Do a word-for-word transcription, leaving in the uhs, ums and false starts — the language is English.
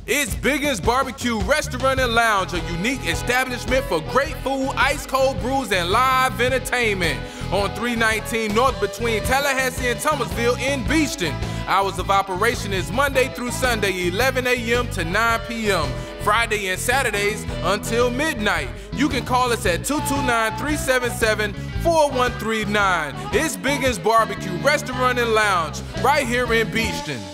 It's Big Uns B B Q Restaurant and Lounge, a unique establishment for great food, ice cold brews, and live entertainment. On three nineteen North between Tallahassee and Thomasville in Beachton. Hours of operation is Monday through Sunday, eleven A M to nine P M Friday and Saturdays until midnight. You can call us at two two nine, three seven seven, four one three nine. It's Big Uns B B Q Restaurant and Lounge right here in Beachton.